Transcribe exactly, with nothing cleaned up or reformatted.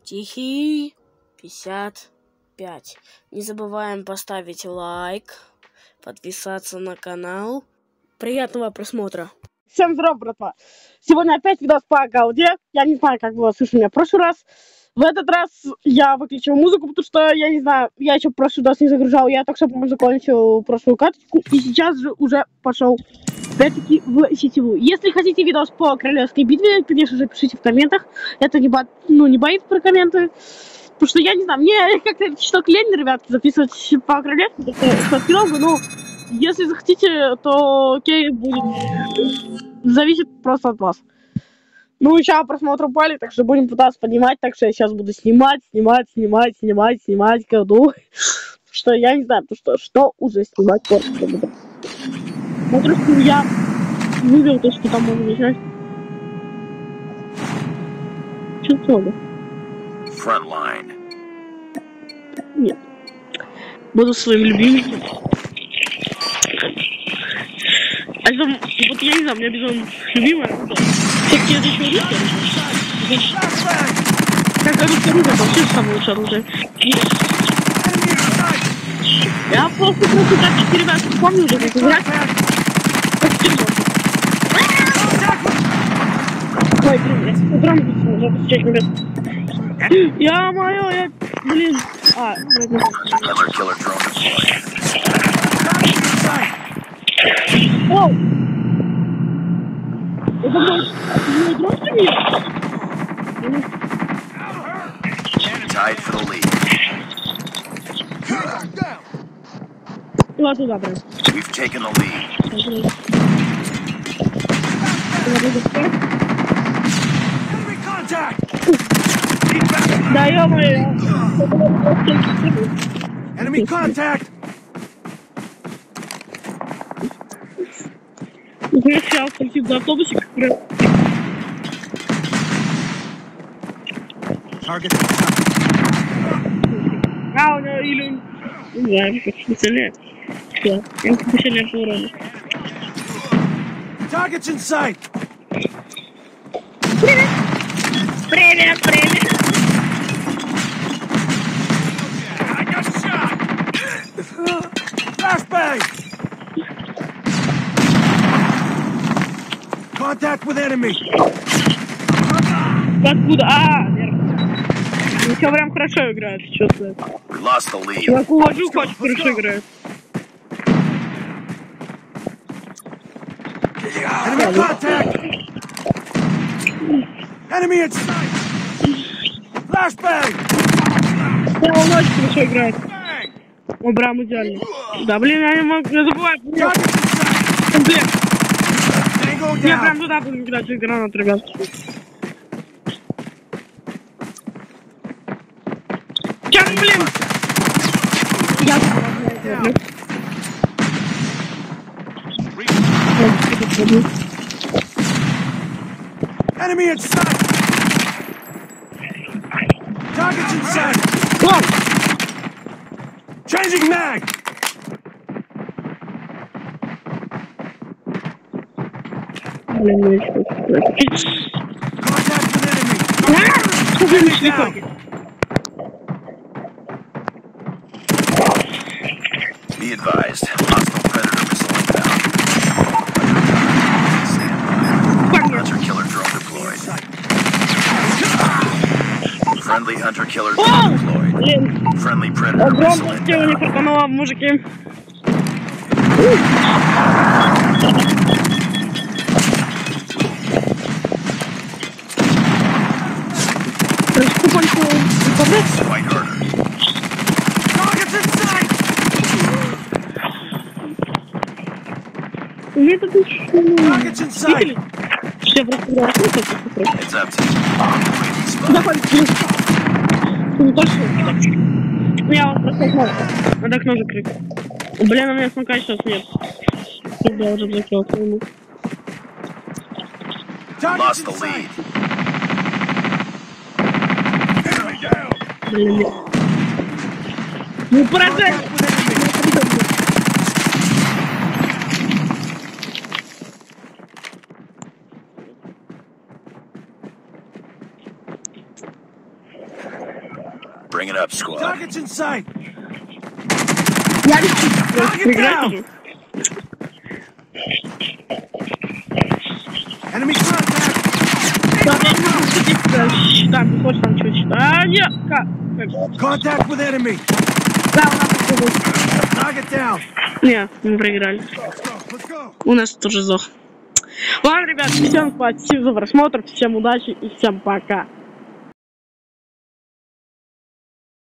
Тихий пятьдесят пять. Не забываем поставить лайк, подписаться на канал. Приятного просмотра. Всем здоров, братва. Сегодня опять видос по голде. Я не знаю, как было слышно меня в прошлый раз. В этот раз я выключил музыку, потому что, я не знаю, я еще прошлый видос не загружал. Я только что закончил прошлую каточку. И сейчас же уже пошел опять-таки в сетевую. Если хотите видос по королевской битве, конечно же, пишите в комментах. Это не, бо... ну, не боится про комменты. Потому что, я не знаю, мне как-то что лень, ребятки, записывать по королевству. Но если захотите, то окей, будет. Зависит просто от вас. Ну, сейчас просмотр упали, так что будем пытаться поднимать. Так что я сейчас буду снимать, снимать, снимать, снимать, снимать колду. Что я не знаю, что, что уже снимать. Смотрю, что я вывел то, что там можно начинать. Что надо? Frontline. Нет. Буду своим любимым. А что, вот я не знаю, у меня безумно любимая. Все-таки это еще оружие. Как оружие, оружие, это вообще самое лучшее оружие. Я просто просто так четыре раза помню уже, как играть. Ой, блин, я с утром уже посчитать, ребят. Я моё, я, блин. А, ладно. Оу! Это мой... мой дрон стримит? Tied for the lead. Ладно, туда, брат. We've taken the lead. Enemy contact. Да, ё-моё. Enemy contact. Я сейчас пойти за автобусик. Target. А, у него или... Не знаю, как специально. Что? Я специально по урону. Target's in sight. Привет! Привет, привет! I got shot. Flashbang. Contact with enemy. Откуда? А, верно. Ну, все прям хорошо играет, чувствую. We lost the lead. Чувак, уважу, хоть хорошо играет. Enemy contact. Enemy in sight. Flashbang. Да, он очень хорошо играет. Он прям идеально. Да, блин, я не могу, я забываю. Комплект. Я прям туда буду кидать гранат, ребят. Сейчас, блин! Я Enemy in sight. Target's in sight. О! Changing mag. Блин, ну еще. Contact with enemy. А! Enemy down. Be advised, hostile predator missile inbound. Hunter-killer drone deployed. Friendly hunter-killer drone deployed. Блин, Friendly predator огромное missile тело не inbound. пропануло, мужики. Quite harder. Target's in sight. Target's in sight. Все просто играют. It's up to you. Заходите. Ну точно. Я вас просто знаю. Надо окно закрыть. Блин, у меня смока сейчас нет. Я уже закрыл ему. Lost the lead. Блин, нет. Ну поражай! Bring it up, squad. Target's in sight. Я лечу. Target down. Enemy contact. Да, я не могу сидеть. Так, не хочешь там что-то читать? А, нет, как? Contact with enemy. Да, у нас тут будет. Target down. Нет, мы проиграли. Let's go. Let's go. У нас тоже сдох. Ладно, ребят, всем спасибо за просмотр, всем удачи и всем пока.